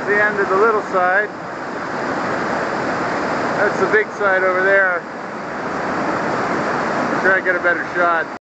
the end of the little side. That's the big side over there. Try to get a better shot.